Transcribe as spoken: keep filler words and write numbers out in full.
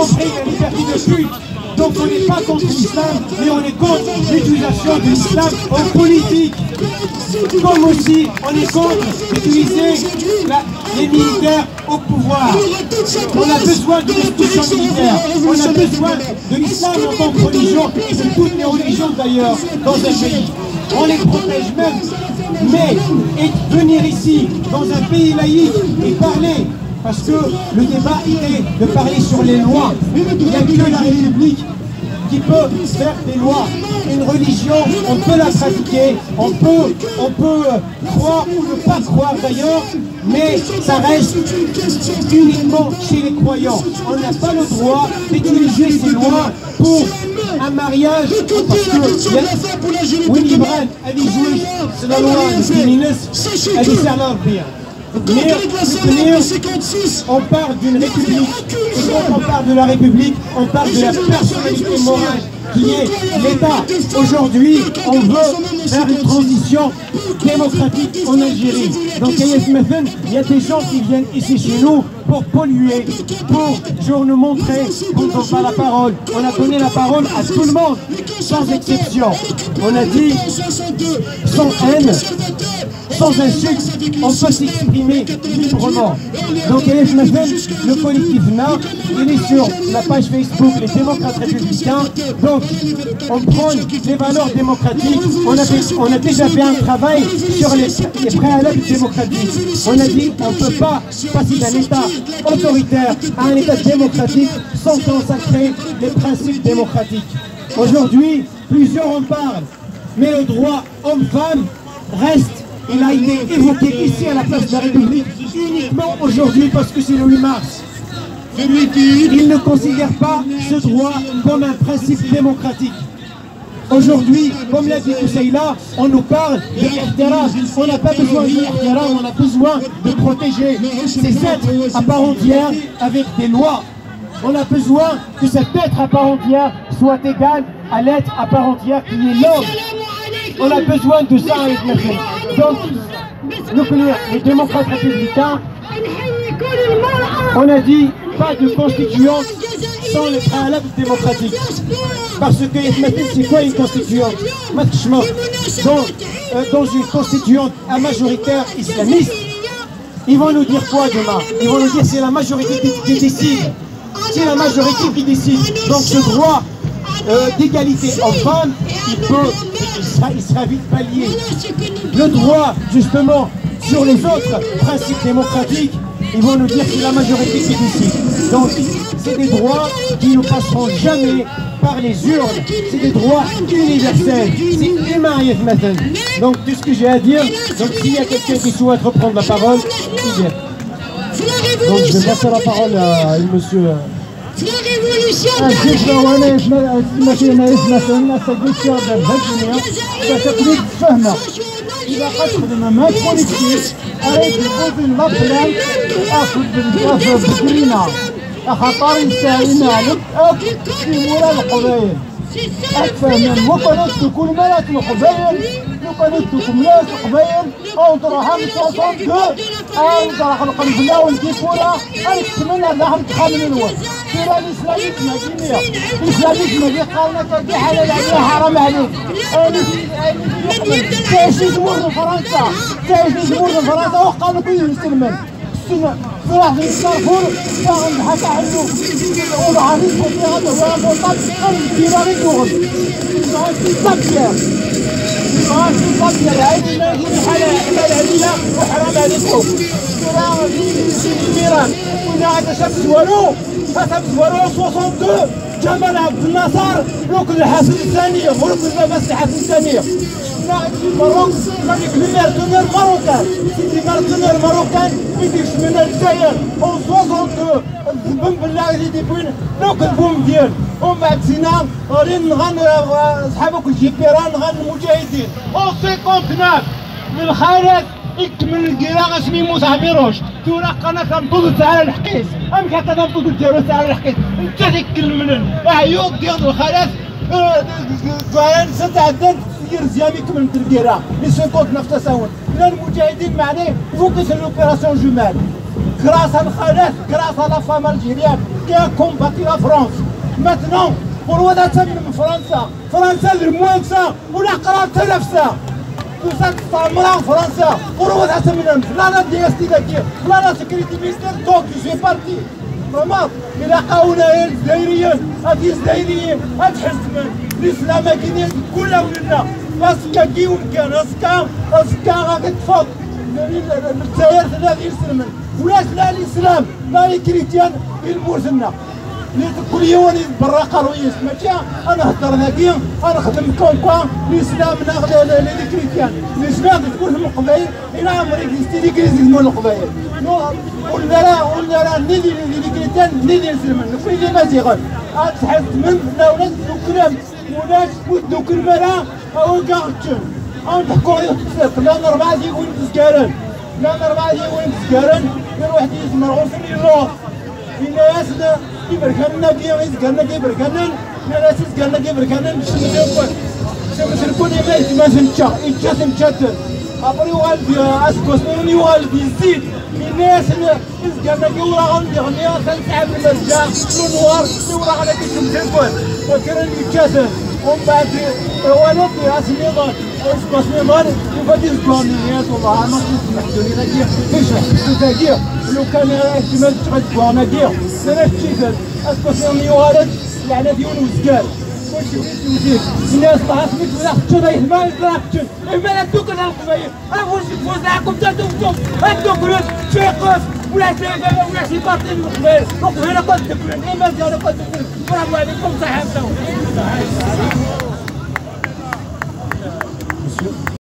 compris la liberté de culte. Donc on n'est pas contre l'islam, mais on est contre l'utilisation de l'islam en politique. Comme aussi on est contre d'utiliser les militaires au pouvoir. On a besoin de l'institution militaire. On a besoin de l'islam en tant que religion, et de toutes les religions d'ailleurs dans un pays. On les protège même. Mais et venir ici, dans un pays laïque, et parler, parce que le débat était de parler sur les lois. Il n'y a que la République qui peut faire des lois. Une religion, on peut la pratiquer, on peut, on peut croire ou ne pas croire d'ailleurs, mais ça reste uniquement chez les croyants. On n'a pas le droit d'utiliser ces lois pour un mariage, parce que Willy Brandt a dit juif, c'est la loi féministe, elle dit ça n'a rien. Mais on parle d'une république, et quand on parle de la république, on parle de la personnalité morale qui est l'État. Aujourd'hui, on veut faire une transition démocratique en Algérie. Donc il y a des gens qui viennent ici chez nous pour polluer, pour genre nous montrer qu'on ne donne pas la parole. On a donné la parole à tout le monde, sans exception. On a dit sans haine, sans insulte, on peut s'exprimer librement. Donc le collectif N A, il est sur la page Facebook Les Démocrates Républicains. Donc on prend les valeurs démocratiques. On a, on a déjà fait un travail sur les, les préalables démocratiques. On a dit on ne peut pas passer d'un État autoritaire à un État démocratique sans consacrer les principes démocratiques. Aujourd'hui, plusieurs en parlent, mais le droit homme-femme reste. Il a été évoqué ici à la place de la République uniquement aujourd'hui parce que c'est le huit mars. Il ne considère pas ce droit comme un principe démocratique. Aujourd'hui, comme l'a dit Koussaïla, on nous parle de ihtiram. On n'a pas besoin de ihtiram, on a besoin de protéger ces êtres à part entière avec des lois. On a besoin que cet être à part entière soit égal à l'être à part entière qui est l'homme. On a besoin de ça avec la vie. Donc, nous, les démocrates républicains, on a dit pas de constituante sans les préalables démocratiques. Parce que c'est quoi une constituante? Dans, euh, dans une constituante à majoritaire islamiste, ils vont nous dire quoi demain? Ils vont nous dire c'est la majorité qui, qui décide. C'est la majorité qui décide. Donc ce droit euh, d'égalité homme-femme, il peut, il sera, il sera vite pallié. Le droit, justement, sur les autres principes démocratiques, ils vont nous dire que c'est la majorité qui décide. Donc, c'est des droits qui ne passeront jamais par les urnes. C'est des droits universels. C'est humain, Yefmaten. Donc, tout ce que j'ai à dire, donc s'il y a quelqu'un qui souhaite reprendre la parole, il vient. Donc, je vais passer la parole à monsieur. الفكرة وانا ماشي انا مثلا الناس الدكتور دابا الدنيا كتقليد فهمه اذا قتخدم ما بوليتيك اريد نقول لا بلان اخذ بالكاف بكرينا خاطر يسالي مالك في مورا القبايل افهم وقنت كل مالات القبايل وقنت ملاس القبايل او تروح من ستة وستين او تروح القلب لا ونكيفولا نتمنى راح نتخامل الوقت كيرا الاسلاميزم كيميا الاسلاميزم اللي قالنا كدي حلال عليها حرام عليك تعيش تمر لفرنسا تعيش تمر لفرنسا وقالوا كل مسلمان السنة في واحد الكارفور كان بحث عنه وعارف في هذا هو وطن قلب كيرا غير يغل تكبير ما في تكبير عادي ما يجي حلال حلال علينا وحرام عليكم كيرا ميران كنا عاد شمس والو حسب زوارو اثنين جمال عبد الناصر ركن الحسن الثانية وركن المسلحة الثانية. شفنا في المروك هذيك الميرتونير ماروكان، الميرتونير ماروكان يديش من الجزائر و اثنين الذنب اللي غادي يديبوين ركن بوم ديال ومن بعد زينا غادي نغن صحابك الجيبيران غن المجاهدين و تسعين وتسعين من الخيرات يكمل الكراغ اسمي يموت عبيروش توراق انا كنطلت على الحقيس ام كنطلت كنطلت على الحقيس انت تكلم من عيوب ديال الخلاف فان ستعدد دير زيامي كمل الكراغ لي سكوت نفس تساون لا المجاهدين معني فوق لوبيراسيون جمال كراس الخلاف كراس لا فام الجيريان qui a combattu la France. Maintenant, pour le de France, France est le moins que ça, ou la quarante نفسها. Tout ça, c'est en France. Pour le de la la dynastie d'Aki, la la sécurité ministère, donc je suis parti. Vraiment, il a قاونا الجزائريين، هذه الجزائريين، هاد حزب الإسلام كاينين كلها ولنا، اسكا كي وكان، اسكا اسكا غادي تفوق. الجزائر ثلاثة يسلمن، ولاش لا الإسلام، لا لي كريستيان يلموسنا. كل يوم برا رويس ماشي انا هضر ذاكيا انا نخدم كونكوا الاسلام ناخذ لي كريستيان الاسلام تكون من القبائل الى عمري كريستي كريستي من القبائل ولا لا ولا لا ندي لي كريستيان ندي نسلم في لي مازيغ تحس من لا ولاد الكلام وناس ودوك المرا او كاغتشن او تحكوا لا اربعه يقول تسكارن لا اربعه يقول تسكارن غير واحد يسمع غوصني الله الناس كيبركنا كي يزكرنا كيبركنا الناس يزكرنا كيبركنا نشمس الكون نشمس الكون ما ما سنتشا يتشات نتشات ابري والد اسكوسون يوالد يزيد الناس يزكرنا كيورا غندي غنيا تنسحب المرجع النوار يورا على كيشمس الكون وكرا يتشات ومن بعد ولد اسمي غاد اسمي غاد يفادي الكون يا والله ما تسمحوا لي ذاك فاش ذاك لو كان احتمال تغدوا انا دير انا الشيفان اسكو يوالد يعني ديون وزكال واش بغيت نزيد الناس طاحت مثل ولا خدتو داير ما يطلعكش اما دوك القبايل واش تفوز معاكم حتى انتم هادوك ولاد شيقف ولا شي ولا شي باطل من القبايل وقف هنا قد تكون اما ديالو قد تكون برافو عليكم صحه